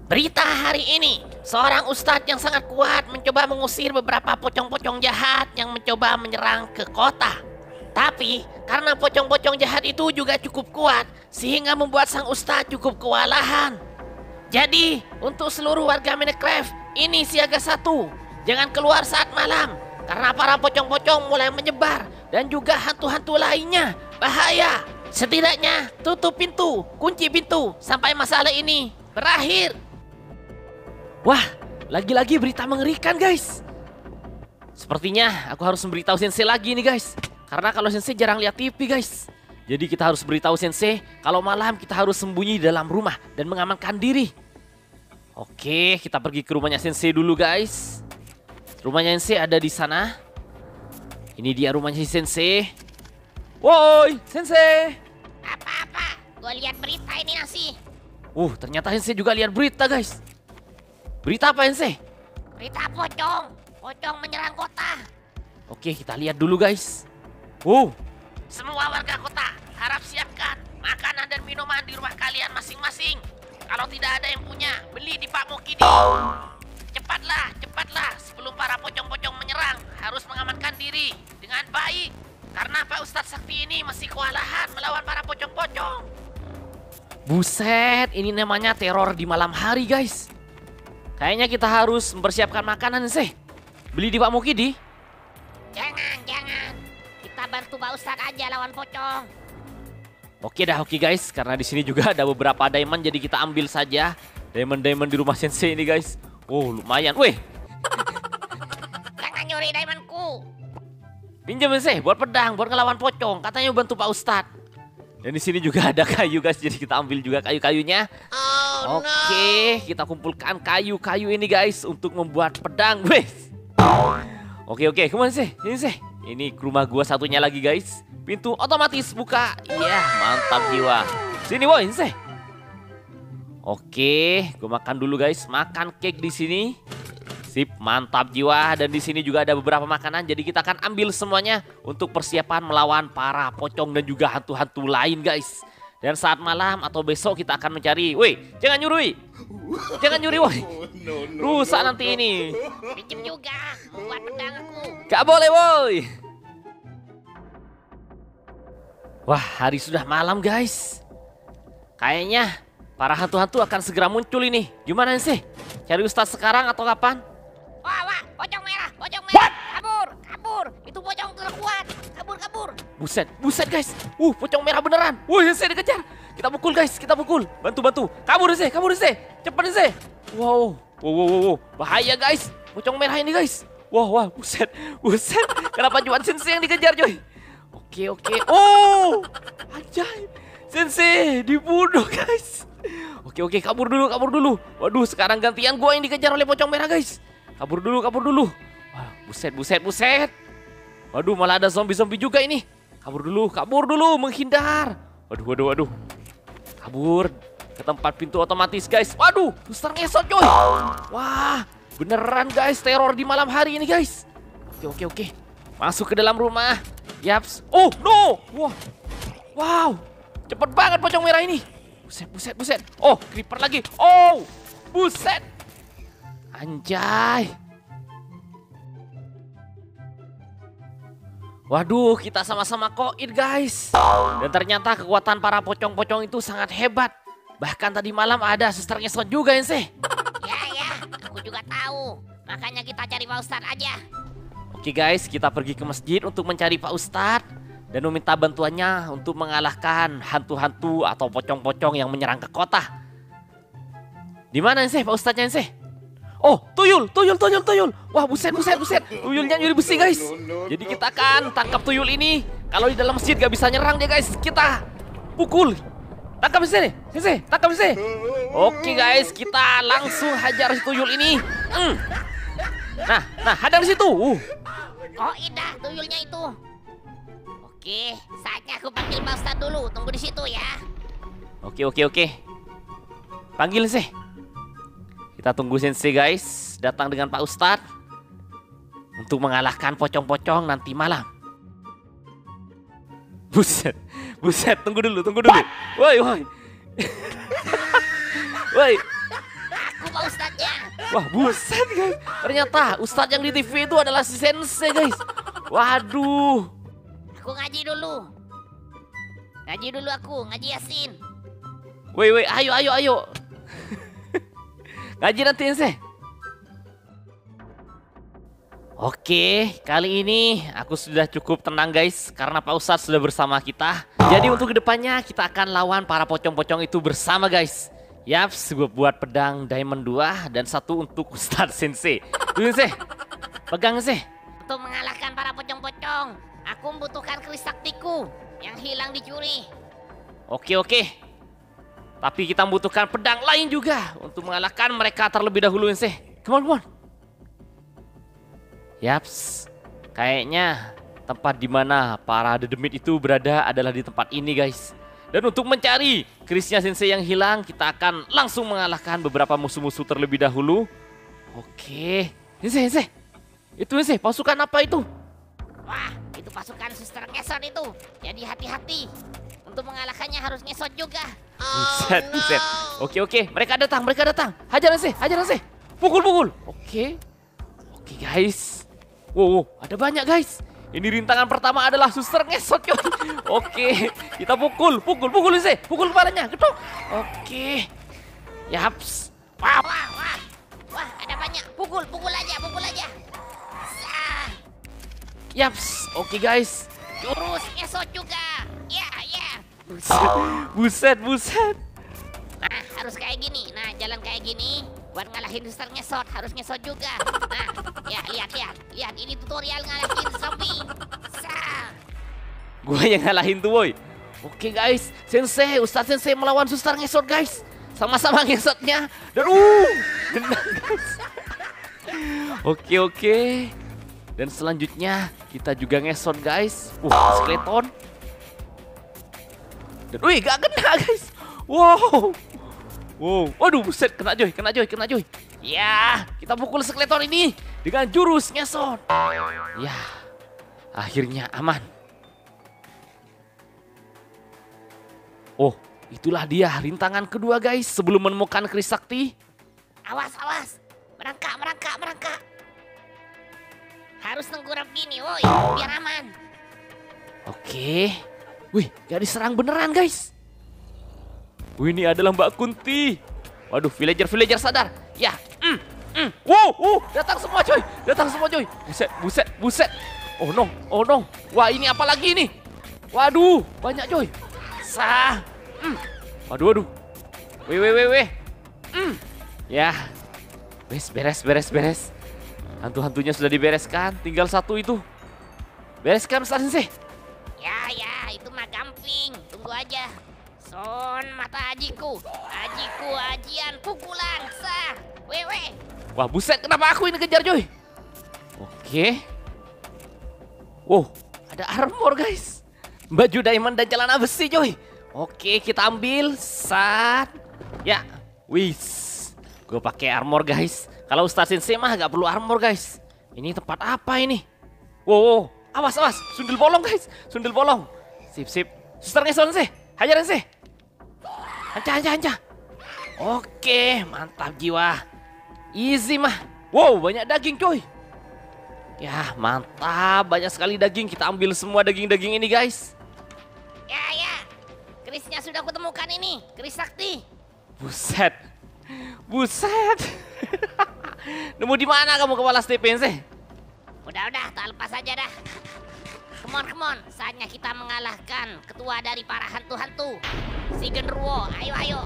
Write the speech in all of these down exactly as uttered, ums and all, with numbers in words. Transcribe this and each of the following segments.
Berita hari ini, seorang ustadz yang sangat kuat mencoba mengusir beberapa pocong-pocong jahat yang mencoba menyerang ke kota. Tapi, karena pocong-pocong jahat itu juga cukup kuat, sehingga membuat sang ustadz cukup kewalahan. Jadi, untuk seluruh warga Minecraft, ini siaga satu. Jangan keluar saat malam, karena para pocong-pocong mulai menyebar, dan juga hantu-hantu lainnya. Bahaya. Setidaknya, tutup pintu, kunci pintu, sampai masalah ini berakhir. Wah, lagi-lagi berita mengerikan, guys. Sepertinya aku harus memberitahu Sensei lagi nih, guys. Karena kalau Sensei jarang lihat T V, guys. Jadi kita harus beritahu Sensei kalau malam kita harus sembunyi di dalam rumah dan mengamankan diri. Oke, kita pergi ke rumahnya Sensei dulu, guys. Rumahnya Sensei ada di sana. Ini dia rumahnya si Sensei. Woi, Sensei. Apa-apa? Gue lihat berita ini nasi. Uh, ternyata Sensei juga lihat berita, guys. Berita apa, Sensei? Berita pocong. Pocong menyerang kota. Oke, kita lihat dulu, guys. Uh, Semua warga kota harap siapkan makanan dan minuman di rumah kalian masing-masing. Kalau tidak ada yang punya, beli di Pak Mukidi. Cepatlah, cepatlah. Sebelum para pocong-pocong menyerang, harus mengamankan diri dengan baik. Karena Pak Ustadz Sakti ini masih kewalahan melawan para pocong-pocong. buset, ini namanya teror di malam hari, guys. Kayaknya kita harus mempersiapkan makanan, Sensei. Beli di Pak Mukidi. Jangan, jangan. Kita bantu Pak Ustadz aja lawan pocong. Oke dah, oke guys. Karena di sini juga ada beberapa diamond, jadi kita ambil saja diamond-diamond di rumah Sensei ini, guys. Oh, lumayan. Wih, Jangan nyuri diamondku. pinjam, Sensei, buat pedang, buat ngelawan pocong. Katanya bantu Pak Ustadz. Dan di sini juga ada kayu, guys. Jadi kita ambil juga kayu-kayunya. Oh Oke, kita kumpulkan kayu-kayu ini, guys, untuk membuat pedang, guys. Oke, oke, kemana sih? Ini sih. Ini ke rumah gua satunya lagi, guys. Pintu otomatis buka. Iya, mantap jiwa. Sini, boy, sih. Oke, gua makan dulu, guys. Makan cake di sini. Sip, mantap jiwa. Dan di sini juga ada beberapa makanan. Jadi kita akan ambil semuanya untuk persiapan melawan para pocong dan juga hantu-hantu lain, guys. Dan saat malam atau besok kita akan mencari. Woi, jangan nyuri. Jangan nyuri, woi. Rusak nanti ini. Pinjem juga membuat pedangku. Gak boleh, woi. Wah, hari sudah malam, guys. Kayaknya para hantu-hantu akan segera muncul ini. Gimana sih? Cari Ustadz sekarang atau kapan? Wah, wah, pocong merah, pocong merah. Kabur, kabur. Itu pocong terkuat. Kabur, kabur. Buset, buset, guys. Uh, pocong merah beneran. Wih, Sensei dikejar. Kita pukul, guys. Kita pukul. Bantu, bantu. Kabur, Sensei. Kabur, Sensei. Cepat, Sensei. Wow. Wow, wow, wow, wow. Bahaya, guys. Pocong merah ini, guys. Wah, wah. Buset. Buset. Kenapa Juan Sensei yang dikejar, coy? Oke, oke. Oh. Ajaib. Sensei dibunuh, guys. Oke, oke. Kabur dulu, kabur dulu. Waduh, sekarang gantian gua yang dikejar oleh pocong merah, guys. Kabur dulu, kabur dulu. Wah, buset, buset, buset. Waduh, malah ada zombie-zombie juga ini. Kabur dulu, kabur dulu, menghindar. Waduh, waduh, waduh. Kabur ke tempat pintu otomatis, guys. Waduh, suster ngesot, coy. Wah, beneran, guys, teror di malam hari ini, guys. Oke, oke, oke. Masuk ke dalam rumah. Yaps. Oh, no. Wah. Wow. Cepet banget pocong merah ini. Buset, buset, buset. Oh, creeper lagi. Oh, buset. Anjay. Waduh, kita sama-sama koin, guys. Dan ternyata kekuatan para pocong-pocong itu sangat hebat. Bahkan tadi malam ada suster ngesot juga, Sensei. Ya, ya. Aku juga tahu. Makanya kita cari Pak Ustadz aja. Oke, guys, kita pergi ke masjid untuk mencari Pak Ustadz dan meminta bantuannya untuk mengalahkan hantu-hantu atau pocong-pocong yang menyerang ke kota. Di mana, Sensei? Pak Ustadznya, Sensei? Oh, tuyul, tuyul, tuyul, tuyul. Wah, buset, buset, buset. Tuyulnya nyuri besi, guys. Jadi kita akan tangkap tuyul ini. Kalau di dalam masjid gak bisa nyerang dia, guys. Kita pukul. Tangkap di sini, Sensei. Tangkap di sini. Oke, guys, kita langsung hajar si tuyul ini. Hmm. Nah, nah, hadang di situ. Uh. Oh, indah tuyulnya itu. Oke, saatnya aku panggil Pak Ustadz dulu. Tunggu di situ ya. Oke, oke, oke. Panggil, Sensei. Kita tunggu Sensei, guys, datang dengan Pak Ustadz untuk mengalahkan pocong-pocong nanti malam. Buset, buset, tunggu dulu, tunggu dulu. Woi, woi. Woi. Aku Siapa ustadznya? Wah, buset guys. Ternyata ustadz yang di T V itu adalah si Sensei guys. Waduh. Aku ngaji dulu. Ngaji dulu aku, ngaji Yasin. Woi, woi, ayo, ayo, ayo. Ngaji nanti Sensei. Oke, kali ini aku sudah cukup tenang guys, karena Pak Ustadz sudah bersama kita. Jadi untuk kedepannya kita akan lawan para pocong-pocong itu bersama guys. Yaps, gue buat pedang diamond dua dan satu untuk Ustadz Sensei. Tuh Sensei, pegang Sensei. Untuk mengalahkan para pocong-pocong, aku membutuhkan keris saktiku yang hilang dicuri. Oke, oke. Tapi kita membutuhkan pedang lain juga untuk mengalahkan mereka terlebih dahulu Sensei. Come on, come on. Yaps, kayaknya tempat di mana para dedemit itu berada adalah di tempat ini guys. Dan untuk mencari kerisnya Sensei yang hilang, kita akan langsung mengalahkan beberapa musuh-musuh terlebih dahulu. Oke, Sensei, Sensei. Itu Sensei, pasukan apa itu? Wah, itu pasukan suster ngesot itu. Jadi hati-hati. Untuk mengalahkannya harus ngesot juga. Buset, buset. Oke, oke, mereka datang, mereka datang. Hajar Sensei, hajar Sensei. Pukul, pukul. Oke. Oke guys. Wow, wow, ada banyak guys. Ini rintangan pertama adalah suster ngesot coy. Oke, kita pukul, pukul, pukul Sensei. Pukul kepalanya, ketok. Oke. Yaps. Wah, wah, wah. Wah, ada banyak. Pukul, pukul aja, pukul aja. Sah. Yaps. Oke guys. Jurus ngesot juga. Ya, ya. Buset, buset, buset. Nah, harus kayak gini. Nah, jalan kayak gini. Buat ngalahin suster ngesot, harus ngesot juga. Nah, ya, lihat, lihat. Lihat, ini tutorial ngalahin zombie. Sah. Gue yang ngalahin tuh boy. Oke guys, Sensei, Ustadz Sensei melawan suster ngesot guys. Sama-sama ngesotnya. Dan uh, menang guys. Oke, oke. Dan selanjutnya kita juga ngesot guys. Uh, skeleton. Dan wih, gak kena guys. Wow. Wow, waduh, buset, kena Joy, kena Joy, kena Joy. Ya, kita pukul skeleton ini dengan jurus ngesot. Ya, akhirnya aman. Oh, itulah dia rintangan kedua guys sebelum menemukan keris sakti. Awas, awas. Merangkak, merangkak, merangkak. Harus tengkurap gini, woi, biar aman. Oke. Wih, gak diserang beneran guys. Wih, ini adalah Mbak Kunti. Waduh, villager-villager sadar. Ya, mm, mm. Wow, uh, datang semua coy. Datang semua coy. Buset, buset, buset. Oh no, oh no. Wah, ini apa lagi nih? Waduh, banyak coy. Sah. Mm. Waduh, waduh. Weh, weh, weh, weh. Mm. Ya. Beres, beres, beres, beres. Hantu-hantunya sudah dibereskan. Tinggal satu itu. Bereskan Ustaz Sensei. Ya, ya, itu mah gamping. Tunggu aja. Son mata ajiku, ajiku ajian pukulan sah, wewe. Wah buset, kenapa aku ini kejar Joy? Oke. Wow, ada armor guys. Baju diamond dan celana besi Joy. Oke, kita ambil saat. Ya, wis. Gue pakai armor guys. Kalau Ustaz Sensei mah gak perlu armor guys. Ini tempat apa ini? Wow, wow. Awas, awas, sundel bolong guys, sundel bolong. Sip, sip. Suster ngesot Sensei, hajar Sensei. Hancah, hancah, hancah. Oke, mantap jiwa. Easy mah. Wow, banyak daging coy. Ya, mantap. Banyak sekali daging. Kita ambil semua daging-daging ini guys. Ya, ya. Kerisnya sudah kutemukan ini. Keris sakti. Buset. Buset. Nemu di mana kamu kepala Stephen sih? Udah, udah. Tak lepas aja dah. Come on, come on. Saatnya kita mengalahkan ketua dari para hantu-hantu. Si Genruwo, ayo, ayo.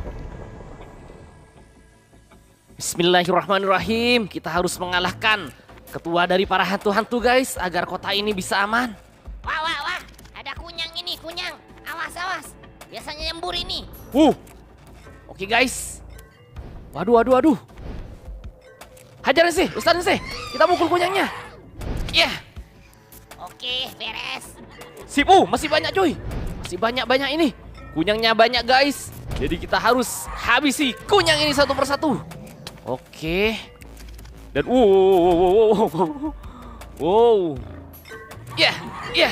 Bismillahirrahmanirrahim. Kita harus mengalahkan ketua dari para hantu-hantu guys, agar kota ini bisa aman. Wah, wah, wah. Ada kunyang ini, kunyang. Awas, awas. Biasanya nyembur ini. Uh. Oke guys. Waduh, waduh, waduh. Hajar sih, Ustaz sih. Kita pukul kunyangnya. Ya. Yeah. Oke, beres. Sip, uh, masih banyak coy. Masih banyak-banyak ini. Kunyangnya banyak guys. Jadi kita harus habisi kunyang ini satu persatu. Oke. Dan wow, wow, wow, wow, wow. Wow. Ya, ya.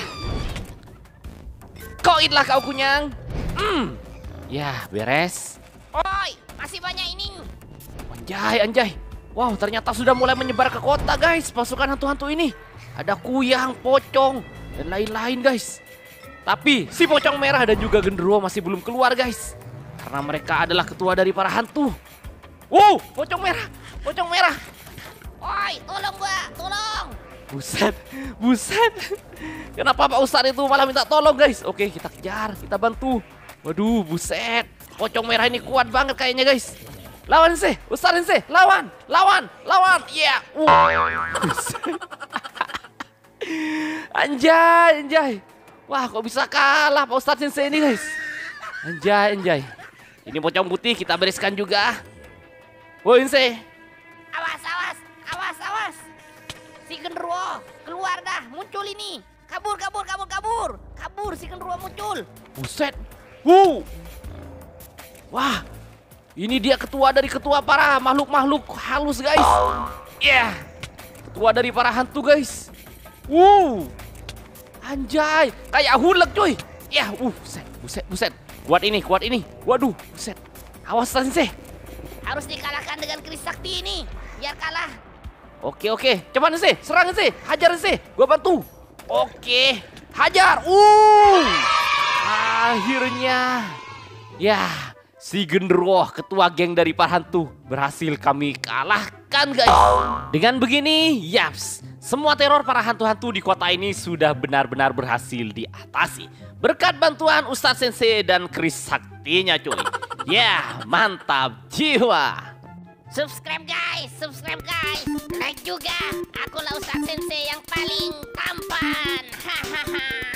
Koinlah kau kunyang. Hmm. Ya, beres. Oi, masih banyak ini. Anjay, anjay. Wow, ternyata sudah mulai menyebar ke kota guys, pasukan hantu-hantu ini. Ada kuyang, pocong, dan lain-lain guys. Tapi si pocong merah dan juga genderuwo masih belum keluar guys. Karena mereka adalah ketua dari para hantu. Wow, pocong merah, pocong merah. Oi, tolong gua, tolong. Buset, buset. Kenapa Pak Ustadz itu malah minta tolong guys? Oke, kita kejar, kita bantu. Waduh, buset. Pocong merah ini kuat banget kayaknya guys. Lawan sih, Ustadz sih, lawan, lawan, lawan. Iya. Yeah. Uh. Anjay, anjay. Wah, kok bisa kalah Pak Ustadz Sensei ini guys. Anjay, anjay. Ini pocong putih kita bereskan juga. Woi, Sensei. Awas, awas, awas, awas. Si genderuwo keluar dah, muncul ini. Kabur, kabur, kabur, kabur. Kabur, si genderuwo muncul. Buset. Wow. Wah. Ini dia ketua dari ketua para makhluk-makhluk halus guys. Ya. Yeah. Ketua dari para hantu guys. Wow. Anjay, kayak hulek cuy. Ya, uh, buset, buset, buset. Kuat ini, kuat ini. Waduh, buset. Awas Sensei. Harus dikalahkan dengan keris sakti ini. Biar kalah. Oke, oke. Cepat Sensei, serang Sensei. Hajar Sensei, gua bantu. Oke, hajar. Uh. Akhirnya. Ya, si genderuwo ketua geng dari para hantu berhasil kami kalahkan guys. Dengan begini, yaps. Semua teror para hantu-hantu di kota ini sudah benar-benar berhasil diatasi. Berkat bantuan Ustadz Sensei dan keris saktinya cuy. Ya, mantap jiwa. Subscribe guys, subscribe guys. Like juga. Akulah Ustadz Sensei yang paling tampan. Hahaha.